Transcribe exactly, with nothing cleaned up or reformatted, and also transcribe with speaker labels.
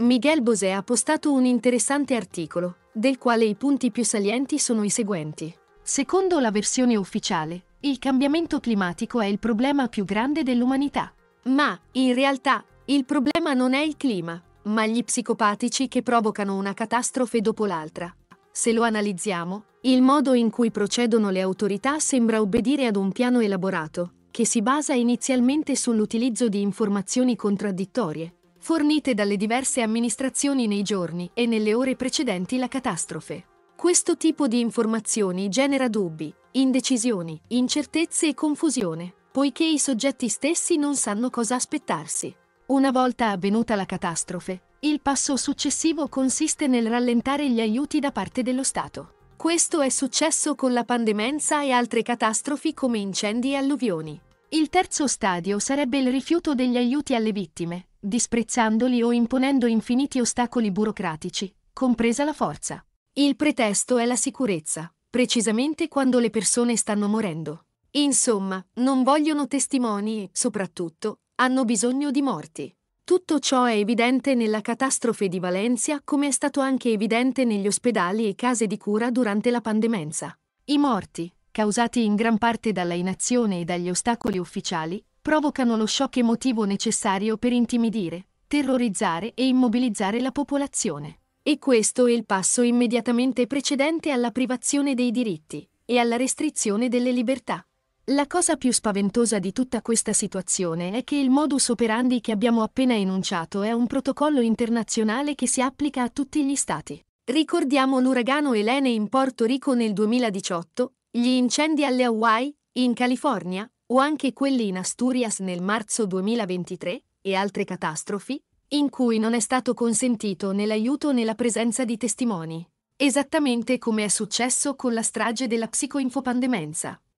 Speaker 1: Miguel Bosé ha postato un interessante articolo, del quale i punti più salienti sono i seguenti. Secondo la versione ufficiale, il cambiamento climatico è il problema più grande dell'umanità. Ma, in realtà, il problema non è il clima, ma gli psicopatici che provocano una catastrofe dopo l'altra. Se lo analizziamo, il modo in cui procedono le autorità sembra obbedire ad un piano elaborato, che si basa inizialmente sull'utilizzo di informazioni contraddittorie, fornite dalle diverse amministrazioni nei giorni e nelle ore precedenti la catastrofe. Questo tipo di informazioni genera dubbi, indecisioni, incertezze e confusione, poiché i soggetti stessi non sanno cosa aspettarsi. Una volta avvenuta la catastrofe, il passo successivo consiste nel rallentare gli aiuti da parte dello Stato. Questo è successo con la pandemia e altre catastrofi come incendi e alluvioni. Il terzo stadio sarebbe il rifiuto degli aiuti alle vittime, disprezzandoli o imponendo infiniti ostacoli burocratici, compresa la forza. Il pretesto è la sicurezza, precisamente quando le persone stanno morendo. Insomma, non vogliono testimoni e, soprattutto, hanno bisogno di morti. Tutto ciò è evidente nella catastrofe di Valencia, come è stato anche evidente negli ospedali e case di cura durante la pandemia. I morti, causati in gran parte dalla inazione e dagli ostacoli ufficiali, provocano lo shock emotivo necessario per intimidire, terrorizzare e immobilizzare la popolazione. E questo è il passo immediatamente precedente alla privazione dei diritti e alla restrizione delle libertà. La cosa più spaventosa di tutta questa situazione è che il modus operandi che abbiamo appena enunciato è un protocollo internazionale che si applica a tutti gli stati. Ricordiamo l'uragano Helene in Porto Rico nel duemiladiciotto, gli incendi alle Hawaii, in California, o anche quelli in Asturias nel marzo duemilaventitré, e altre catastrofi, in cui non è stato consentito né l'aiuto né la presenza di testimoni. Esattamente come è successo con la strage della psicoinfopandemenza.